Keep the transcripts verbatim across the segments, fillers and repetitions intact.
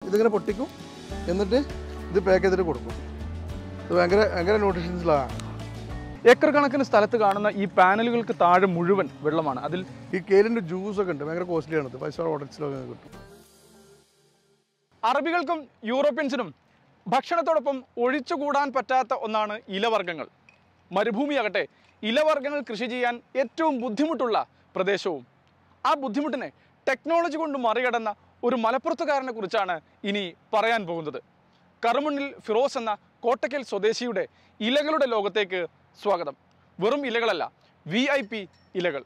ഇതിങ്ങനെ പൊട്ടിക്കും, എന്നിട്ട് ഇത് പാക്ക് ചെയ്തിട്ട് കൊടുക്കും. ഇത് ഭയങ്കര ഭയങ്കര ന്യൂട്രീഷൻസിലാണ്. ഏക്കർ കണക്കിന് സ്ഥലത്ത് കാണുന്ന ഈ പാനലുകൾക്ക് താഴെ മുഴുവൻ വെള്ളമാണ്. അതിൽ ഈ കേലിൻ്റെ ജ്യൂസൊക്കെ ഉണ്ട്, ഭയങ്കര കോസ്റ്റ്ലിയാണത്, ഫൈവ് സ്റ്റാർ ഹോട്ടൽസിലൊക്കെ കിട്ടും. അറബികൾക്കും യൂറോപ്യൻസിനും ഭക്ഷണത്തോടൊപ്പം ഒഴിച്ചുകൂടാൻ പറ്റാത്ത ഒന്നാണ് ഇലവർഗ്ഗങ്ങൾ. മരുഭൂമിയാകട്ടെ ഇലവർഗ്ഗങ്ങൾ കൃഷി ചെയ്യാൻ ഏറ്റവും ബുദ്ധിമുട്ടുള്ള പ്രദേശവും. ആ ബുദ്ധിമുട്ടിനെ ടെക്നോളജി കൊണ്ട് മറികടന്ന ഒരു മലപ്പുറത്തുകാരനെ കുറിച്ചാണ് ഇനി പറയാൻ പോകുന്നത്. കറുമണ്ണിൽ ഫിറോസ് എന്ന കോട്ടക്കൽ സ്വദേശിയുടെ ഇലകളുടെ ലോകത്തേക്ക് സ്വാഗതം. വെറും ഇലകളല്ല, വി ഐ പി ഇലകൾ.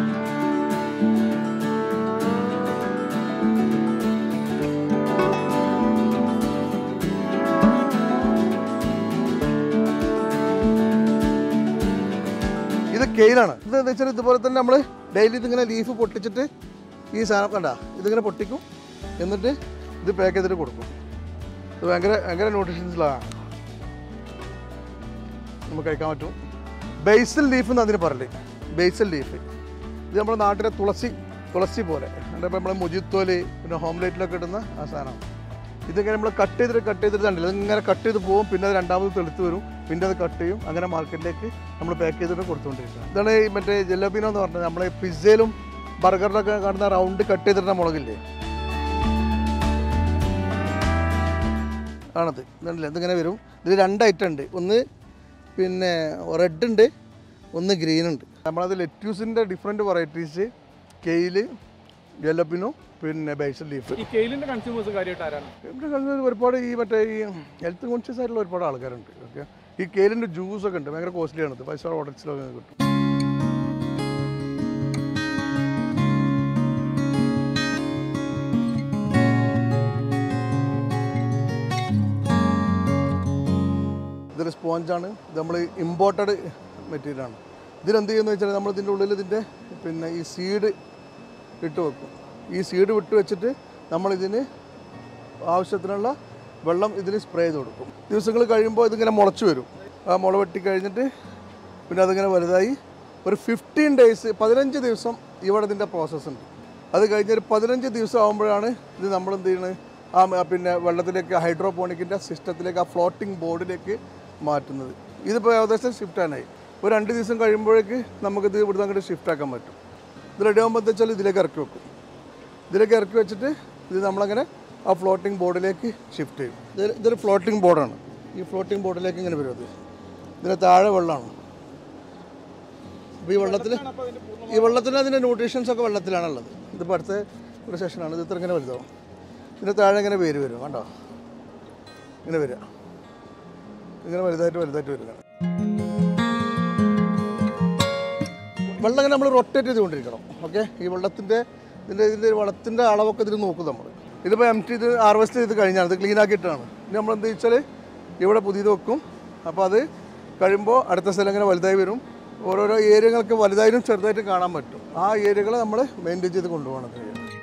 ഇത് കെയിലാണ്. ഇത് എന്താ വെച്ചാൽ ഇതുപോലെ തന്നെ നമ്മൾ ഡെയിലി ഇതിങ്ങനെ ലീഫ് പൊട്ടിച്ചിട്ട് ഈ സാധനം കണ്ട ഇതിങ്ങനെ പൊട്ടിക്കും, എന്നിട്ട് ഇത് പാക്ക് ചെയ്തിട്ട് കൊടുക്കും. ഇത് ഭയങ്കര ഭയങ്കര ന്യൂട്രീഷൻസിലാണ്, നമുക്ക് കഴിക്കാൻ പറ്റും. ബേസൽ ലീഫ് എന്ന് അതിന് പറയല്, ബേസൽ ലീഫ്. ഇത് നമ്മുടെ നാട്ടിലെ തുളസി തുളസി പോലെ, അതിപ്പോൾ നമ്മൾ മുജിത്തോല് പിന്നെ ഹോംലേറ്റിലൊക്കെ ഇടുന്ന ആ സാധനമാണ്. ഇതിങ്ങനെ നമ്മൾ കട്ട് ചെയ്തിട്ട് കട്ട് ചെയ്തിട്ട് കണ്ടില്ല, ഇതിങ്ങനെ കട്ട് ചെയ്ത് പോകും, പിന്നെ അത് രണ്ടാമത് തെളുത്ത് വരും, പിന്നെ അത് കട്ട് ചെയ്യും, അങ്ങനെ മാർക്കറ്റിലേക്ക് നമ്മൾ പാക്ക് ചെയ്തിട്ട് കൊടുത്തുകൊണ്ടിരിക്കുക. ഇതാണ് ഈ മറ്റേ ജലബീനോ എന്ന് പറഞ്ഞത്, നമ്മളെ പിസ്സയിലും ബർഗറിലൊക്കെ കാണുന്ന റൗണ്ട് കട്ട് ചെയ്തിട്ടുള്ള മുളകില്ലേ, ആണത്. ഇതല്ല, ഇതിങ്ങനെ വരും. ഇതിൽ രണ്ട് ഐറ്റം ഉണ്ട്, ഒന്ന് പിന്നെ റെഡ് ഉണ്ട്, ഒന്ന് ഗ്രീൻ ഉണ്ട്. നമ്മളത് ലെറ്റ്യൂസിൻ്റെ ഡിഫറെൻറ്റ് വെറൈറ്റീസ്, കെയില്, ജലബിനോ, പിന്നെ ബേസൽ ലീഫ്. ഈ കെയിലിന്റെ കൺസ്യൂമേഴ്സ് കാര്യമായിട്ട് ആരാണ്? ഇവിടെ കൺസ്യൂമേഴ്സ് ഒരുപാട് ഈ മറ്റേ ഈ ഹെൽത്ത് കോൺഷ്യസ് ആയിട്ടുള്ള ഒരുപാട് ആൾക്കാരുണ്ട്. ഓക്കെ, ഈ കെയിലിൻ്റെ ജ്യൂസൊക്കെ ഉണ്ട്, ഭയങ്കര കോസ്റ്റ്ലിയാണത്, ഫൈവ് സ്റ്റാർ ഹോട്ടൽസിലൊക്കെ കിട്ടും. ഇതൊരു സ്പോഞ്ചാണ്, ഇത് നമ്മൾ ഇമ്പോർട്ടഡ് മെറ്റീരിയലാണ്. ഇതിലെന്ത് ചെയ്യുന്നത് വെച്ചാൽ നമ്മൾ ഇതിൻ്റെ ഉള്ളിൽ ഇതിൻ്റെ പിന്നെ ഈ സീഡ് ഇട്ട് വെക്കും. ഈ സീഡ് വിട്ട് വെച്ചിട്ട് നമ്മളിതിന് ആവശ്യത്തിനുള്ള വെള്ളം ഇതിൽ സ്പ്രേ ചെയ്ത് കൊടുക്കും. ദിവസങ്ങൾ കഴിയുമ്പോൾ ഇതിങ്ങനെ മുളച്ച് വരും. ആ മുള വെട്ടി കഴിഞ്ഞിട്ട് പിന്നെ അതിങ്ങനെ വലുതായി ഒരു ഫിഫ്റ്റീൻ ഡേയ്സ് പതിനഞ്ച് ദിവസം ഇവിടെ ഇതിൻ്റെ പ്രോസസ്സ് ഉണ്ട്. അത് കഴിഞ്ഞൊരു പതിനഞ്ച് ദിവസം ആകുമ്പോഴാണ് ഇത് നമ്മളെന്ത് ചെയ്യുന്നത്, ആ പിന്നെ വെള്ളത്തിലേക്ക് ഹൈഡ്രോപോണിക്കിൻ്റെ സിസ്റ്റത്തിലേക്ക് ആ ഫ്ലോട്ടിംഗ് ബോർഡിലേക്ക് മാറ്റുന്നത്. ഇതിപ്പോൾ ഏകദേശം ഷിഫ്റ്റ് ആനായി. ഒരു രണ്ട് ദിവസം കഴിയുമ്പോഴേക്ക് നമുക്കിത് ഇവിടുന്ന് അങ്ങോട്ട് ഷിഫ്റ്റ് ആക്കാൻ പറ്റും. ഇത് റെഡി ആകുമ്പോൾ എന്താ വെച്ചാൽ ഇതിലേക്ക് ഇറക്കി വെക്കും. ഇതിലേക്ക് ഇറക്കി വെച്ചിട്ട് ഇത് നമ്മളങ്ങനെ ആ ഫ്ലോട്ടിംഗ് ബോർഡിലേക്ക് ഷിഫ്റ്റ് ചെയ്യും. ഇത് ഇതൊരു ഫ്ലോട്ടിംഗ് ബോർഡാണ്. ഈ ഫ്ലോട്ടിംഗ് ബോർഡിലേക്ക് ഇങ്ങനെ വരും. അത് ഇതിന് താഴെ വെള്ളമാണ്. അപ്പോൾ ഈ വെള്ളത്തിൽ ഈ വെള്ളത്തിന് അതിൻ്റെ ന്യൂട്രീഷൻസൊക്കെ വെള്ളത്തിലാണുള്ളത്. ഇതിപ്പോൾ അടുത്ത ഒരു സെഷനാണ്. ഇത് ഇത്ര ഇങ്ങനെ വലുതാവും. ഇതിന് താഴെ ഇങ്ങനെ വേര് വരും, കണ്ടോ, ഇങ്ങനെ വരിക, ഇങ്ങനെ വലുതായിട്ട് വലുതായിട്ട് വരിക. വെള്ളം ഇങ്ങനെ നമ്മൾ റൊട്ടേറ്റ് ചെയ്തുകൊണ്ടിരിക്കണം. ഓക്കെ, ഈ വെള്ളത്തിൻ്റെ ഇതിൻ്റെ ഇതിൻ്റെ വെള്ളത്തിൻ്റെ അളവൊക്കെ ഇതിൽ നോക്കും നമ്മൾ. ഇതിപ്പോൾ എം ടി ഇത് ഹാർവെസ്റ്റ് ചെയ്ത് കഴിഞ്ഞാണ്, ഇത് ക്ലീൻ ആക്കിയിട്ടാണ്. ഇനി നമ്മളെന്ത് വെച്ചാൽ ഇവിടെ പുതിയത് വെക്കും. അപ്പോൾ അത് കഴിയുമ്പോൾ അടുത്ത സ്ഥലം ഇങ്ങനെ വലുതായി വരും. ഓരോരോ ഏരിയകൾക്ക് വലുതായിട്ടും ചെറുതായിട്ടും കാണാൻ പറ്റും. ആ ഏരിയകൾ നമ്മൾ മെയിൻറ്റെയിൻ ചെയ്ത് കൊണ്ടുപോകണം.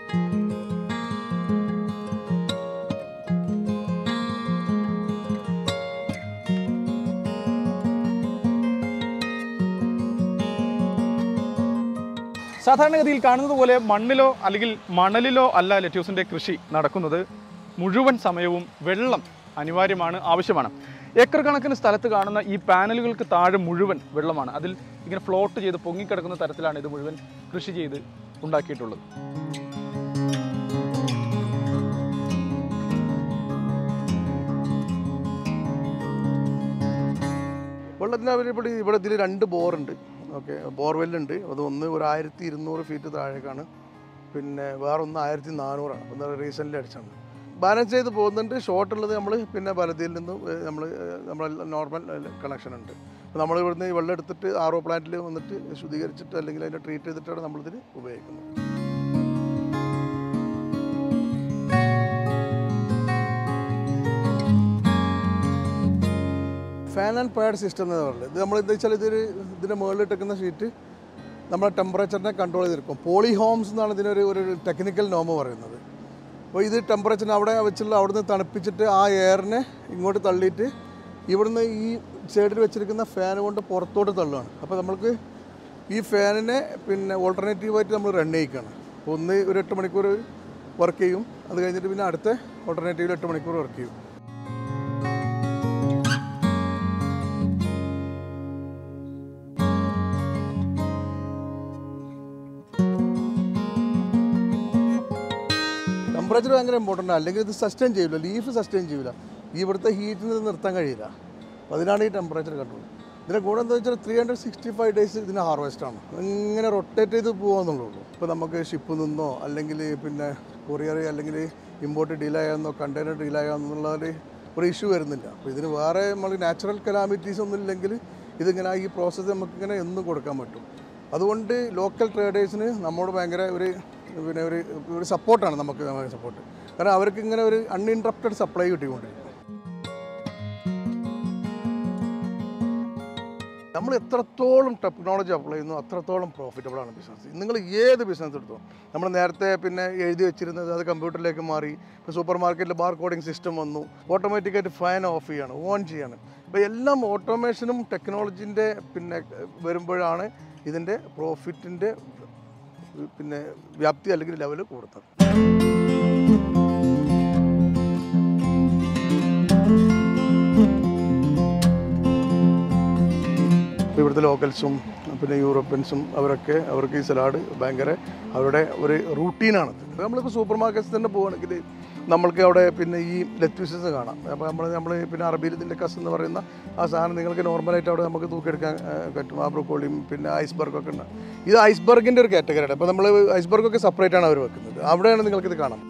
സാധാരണഗതിയിൽ കാണുന്നത് പോലെ മണ്ണിലോ അല്ലെങ്കിൽ മണലിലോ അല്ല ലെറ്റ്യൂസിൻ്റെ കൃഷി നടക്കുന്നത്. മുഴുവൻ സമയവും വെള്ളം അനിവാര്യമാണ്, ആവശ്യമാണ്. ഏക്കർ കണക്കിന് സ്ഥലത്ത് കാണുന്ന ഈ പാനലുകൾക്ക് താഴെ മുഴുവൻ വെള്ളമാണ്. അതിൽ ഇങ്ങനെ ഫ്ലോട്ട് ചെയ്ത് പൊങ്ങിക്കിടക്കുന്ന തരത്തിലാണ് ഇത് മുഴുവൻ കൃഷി ചെയ്ത് ഉണ്ടാക്കിയിട്ടുള്ളത്. വെള്ളത്തിന് അവൈലബിൾ ഇവിടെ ഇതിൽ രണ്ട് ബോറുണ്ട്. ഓക്കെ, ബോർവെല്ലുണ്ട്. അത് ഒന്ന് ഒരു ആയിരത്തി ഇരുന്നൂറ് ഫീറ്റ് താഴേക്കാണ്, പിന്നെ വേറൊന്ന് ആയിരത്തി നാനൂറാണ്. അപ്പം റീസെൻ്റ്ലി അടിച്ചാണ്. ബാലൻസ് ചെയ്ത് പോകുന്നുണ്ട്. ഷോർട്ടുള്ളത് നമ്മൾ പിന്നെ വലതിയിൽ നിന്ന് നമ്മൾ നമ്മൾ നോർമൽ കണക്ഷൻ ഉണ്ട്. അപ്പോൾ നമ്മൾ ഇവിടുന്ന് ഈ വെള്ളം എടുത്തിട്ട് ആർ ഒ പ്ലാന്റിൽ വന്നിട്ട് ശുദ്ധീകരിച്ചിട്ട് അല്ലെങ്കിൽ അതിനെ ട്രീറ്റ് ചെയ്തിട്ടാണ് നമ്മളിതിന് ഉപയോഗിക്കുന്നത്. ഫാൻ ആൻഡ് പാഡ് സിസ്റ്റം എന്ന് പറയുന്നത് ഇത് നമ്മൾ എന്താ വെച്ചാൽ ഇതൊരു ഇതിൻ്റെ മുകളിലിട്ടിരിക്കുന്ന ഷീറ്റ് നമ്മുടെ ടെമ്പറേച്ചറിനെ കൺട്രോൾ ചെയ്തിരിക്കും. പോളി ഹോംസ് എന്നാണ് ഇതിനൊരു ഒരു ടെക്നിക്കൽ നോമ് പറയുന്നത്. അപ്പോൾ ഇത് ടെമ്പറേച്ചറിന് അവിടെ വെച്ചുള്ള അവിടുന്ന് തണുപ്പിച്ചിട്ട് ആ എയറിനെ ഇങ്ങോട്ട് തള്ളിയിട്ട് ഇവിടുന്ന് ഈ സൈഡിൽ വെച്ചിരിക്കുന്ന ഫാൻ കൊണ്ട് പുറത്തോട്ട് തള്ളുകയാണ്. അപ്പോൾ നമ്മൾക്ക് ഈ ഫാനിനെ പിന്നെ ഓൾട്ടർനേറ്റീവായിട്ട് നമ്മൾ റൺ ചെയ്യിക്കുകയാണ്. ഒന്ന് ഒരു എട്ട് മണിക്കൂർ വർക്ക് ചെയ്യും. അത് കഴിഞ്ഞിട്ട് പിന്നെ അടുത്ത ഓൾട്ടർനേറ്റീവിൽ എട്ട് മണിക്കൂർ വർക്ക് ചെയ്യും. ടെമ്പറേച്ചർ ഭയങ്കര ഇമ്പോർട്ടൻ്റ് ആണ്. അല്ലെങ്കിൽ ഇത് സസ്റ്റെയിൻ ചെയ്യില്ല, ലീഫ് സസ്റ്റെയിൻ ചെയ്യില്ല. ഈ ഇവിടുത്തെ ഹീറ്റിന് ഇത് നിർത്താൻ കഴിയില്ല. അപ്പോൾ അതിനാണ് ഈ ടെമ്പറേച്ചർ കൺട്രോൾ. ഇതിൻ്റെ കൂടെ എന്താ വെച്ചാൽ three hundred sixty five days ഇതിന് ഹാർവെസ്റ്റാണ്. ഇങ്ങനെ റൊട്ടേറ്റ് ചെയ്ത് പോകുമെന്നുള്ളൂ. ഇപ്പോൾ നമുക്ക് ഷിപ്പ് നിന്നോ അല്ലെങ്കിൽ പിന്നെ കൊറിയർ അല്ലെങ്കിൽ ഇമ്പോർട്ട് ഡീൽ ആകാമെന്നോ കണ്ടെയ്നർ ഡീൽ ആകാമെന്നുള്ള ഒരു ഇഷ്യൂ വരുന്നില്ല. അപ്പോൾ ഇതിന് വേറെ നമ്മൾ നാച്ചുറൽ കലാമിറ്റീസ് ഒന്നും ഇല്ലെങ്കിൽ ഇതിങ്ങനെ ഈ പ്രോസസ്സ് നമുക്കിങ്ങനെ എന്നും കൊടുക്കാൻ പറ്റും. അതുകൊണ്ട് ലോക്കൽ ട്രേഡേഴ്സിന് നമ്മോട് ഭയങ്കര ഒരു പിന്നെ ഒരു ഒരു സപ്പോർട്ടാണ് നമുക്ക് സപ്പോർട്ട്. കാരണം അവർക്ക് ഇങ്ങനെ ഒരു അൺഇൻട്രപ്റ്റഡ് സപ്ലൈ കിട്ടിക്കൊണ്ടിരിക്കും. നമ്മൾ എത്രത്തോളം ടെക്നോളജി അപ്ലൈ ചെയ്യുന്നു അത്രത്തോളം പ്രോഫിറ്റബിളാണ് ബിസിനസ്. നിങ്ങൾ ഏത് ബിസിനസ് എടുത്തോ, നമ്മൾ നേരത്തെ പിന്നെ എഴുതി വെച്ചിരുന്നത് അത് കമ്പ്യൂട്ടറിലേക്ക് മാറി. ഇപ്പോൾ സൂപ്പർ മാർക്കറ്റിൽ ബാർ കോഡിംഗ് സിസ്റ്റം വന്നു, ഓട്ടോമാറ്റിക്കായിട്ട് ഫാൻ ഓഫ് ചെയ്യാണ്, ഓൺ ചെയ്യാണ്. അപ്പോൾ എല്ലാം ഓട്ടോമേഷനും ടെക്നോളജിൻ്റെ പിന്നെ വരുമ്പോഴാണ് ഇതിൻ്റെ പ്രോഫിറ്റിൻ്റെ പിന്നെ വ്യാപ്തി അല്ലെങ്കിൽ ലെവൽ കൂടുന്നത്. ഇവിടുത്തെ ലോക്കൽസും പിന്നെ യൂറോപ്യൻസും അവരൊക്കെ അവർക്ക് ഈ സലാഡ് ഭയങ്കര അവരുടെ ഒരു റൂട്ടീനാണ്. നമ്മളിപ്പോൾ സൂപ്പർ മാർക്കറ്റ്സിൽ തന്നെ പോവുകയാണെങ്കിൽ നമ്മൾക്ക് അവിടെ പിന്നെ ഈ ലെറ്റ്യൂസസ് കാണാം. അപ്പോൾ നമ്മൾ നമ്മൾ പിന്നെ അറബിയിൽ ഇതിൻ്റെ കസ് എന്ന് പറയുന്ന ആ സാധനം നിങ്ങൾക്ക് നോർമലായിട്ട് അവിടെ നമുക്ക് തൂക്കിയെടുക്കാൻ പറ്റും. ആ ബ്രോക്കോളിയും പിന്നെ ഐസ്ബർഗൊക്കെ ഉണ്ട്. ഇത് ഐസ്ബർഗിൻ്റെ ഒരു കാറ്റഗറിയാണ്. അപ്പോൾ നമ്മൾ ഐസ്ബർഗൊക്കെ സെപ്പറേറ്റ് ആണ് അവർ വെക്കുന്നത്. അവിടെയാണ് നിങ്ങൾക്കിത് കാണാം.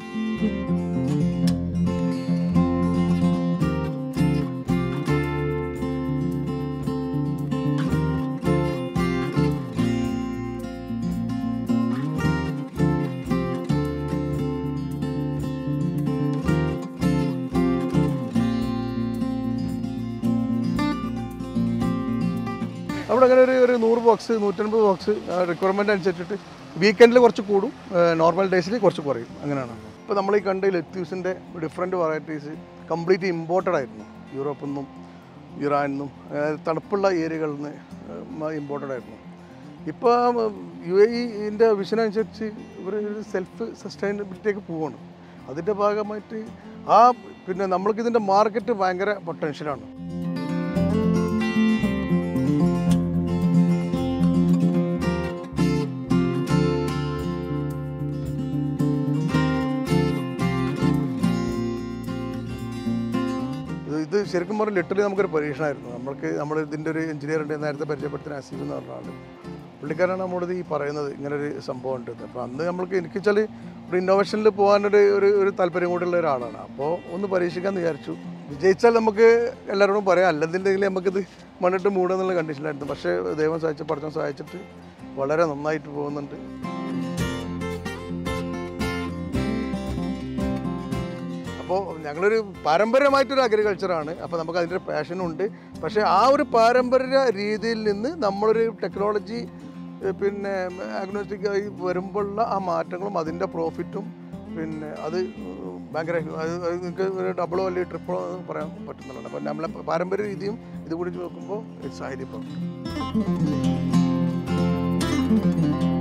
അവിടെ അങ്ങനെ ഒരു ഒരു നൂറ് ബോക്സ് നൂറ്റൻപത് ബോക്സ് റിക്വയർമെൻറ്റ് അനുസരിച്ചിട്ട് വീക്കെൻഡിൽ കുറച്ച് കൂടും, നോർമൽ ഡേയ്സിൽ കുറച്ച് കുറയും. അങ്ങനെയാണ്. ഇപ്പോൾ നമ്മൾ ഈ കണ്ട ലെറ്റ്യൂസിൻ്റെ ഡിഫറെൻറ്റ് വെറൈറ്റീസ് കംപ്ലീറ്റ് ഇമ്പോർട്ടഡ് ആയിരുന്നു. യൂറോപ്പിൽ നിന്നും ഇറാനിൽ നിന്നും തണുപ്പുള്ള ഏരിയകളിൽ നിന്ന് ഇമ്പോർട്ടഡ് ആയിരുന്നു. ഇപ്പോൾ യു എ ഇൻ്റെ വിഷൻ അനുസരിച്ച് ഇവർ ഒരു സെൽഫ് സസ്റ്റൈനബിലിറ്റിയൊക്കെ പോവുകയാണ്. അതിൻ്റെ ഭാഗമായിട്ട് ആ പിന്നെ നമ്മൾക്കിതിൻ്റെ മാർക്കറ്റ് ഭയങ്കര പൊട്ടൻഷ്യലാണ്. ഇത് ശരിക്കും പറഞ്ഞാൽ ലിറ്ററലി നമുക്കൊരു പരീക്ഷണമായിരുന്നു. നമ്മൾക്ക് നമ്മൾ ഇതിൻ്റെ ഒരു എഞ്ചിനീയർ ഉണ്ട്, നേരത്തെ പരിചയപ്പെടുത്തുന്ന അസീഫ് എന്ന് പറഞ്ഞാൽ പുള്ളിക്കാരാണ് നമ്മളോട് ഈ പറയുന്നത് ഇങ്ങനൊരു സംഭവം ഉണ്ട്. അപ്പോൾ അന്ന് നമ്മൾക്ക് എനിക്ക് വെച്ചാൽ ഒരു ഇന്നോവേഷനിൽ പോകാനൊരു ഒരു ഒരു താല്പര്യം കൂടിയുള്ള ഒരാളാണ്. അപ്പോൾ ഒന്ന് പരീക്ഷിക്കാമെന്ന് വിചാരിച്ചു. വിജയിച്ചാൽ നമുക്ക് എല്ലാവരോടും പറയാം, അല്ലെന്നുണ്ടെങ്കിൽ നമുക്കിത് മണ്ണിട്ട് മൂടുന്നുള്ള കണ്ടീഷനായിരുന്നു. പക്ഷേ ദൈവം സഹായിച്ച് പഠിച്ചം സഹായിച്ചിട്ട് വളരെ നന്നായിട്ട് പോകുന്നുണ്ട്. അപ്പോൾ ഞങ്ങളൊരു പാരമ്പര്യമായിട്ടൊരു അഗ്രികൾച്ചറാണ്. അപ്പോൾ നമുക്ക് അതിൻ്റെ പാഷനുണ്ട്. പക്ഷേ ആ ഒരു പാരമ്പര്യ രീതിയിൽ നിന്ന് നമ്മളൊരു ടെക്നോളജി പിന്നെ അഗ്നോസ്റ്റിക്കായി വരുമ്പോഴുള്ള ആ മാറ്റങ്ങളും അതിൻ്റെ പ്രോഫിറ്റും പിന്നെ അത് ഭയങ്കര അത് നിങ്ങൾക്ക് ഒരു ഡബിളോ അല്ലെങ്കിൽ ട്രിപ്പിളോ പറയാൻ പറ്റുന്നുണ്ട്. അപ്പോൾ നമ്മളെ പാരമ്പര്യ രീതിയും ഇതുകൂടി നോക്കുമ്പോൾ ഇറ്റ്സ് ഹൈലി പ്രോഫിറ്റ്.